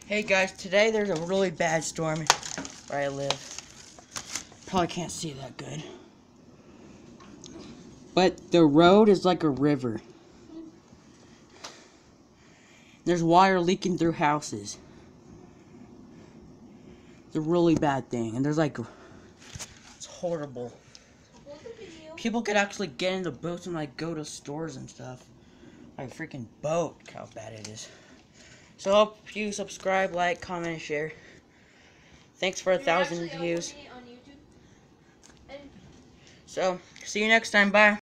Hey guys, today there's a really bad storm where I live. Probably can't see that good. But the road is like a river. There's water leaking through houses. It's a really bad thing. And there's like, it's horrible. People could actually get into boats and like go to stores and stuff. Like a freaking boat, how bad it is. So hope you subscribe, like, comment, and share. Thanks for 1,000 views. So, see you next time. Bye.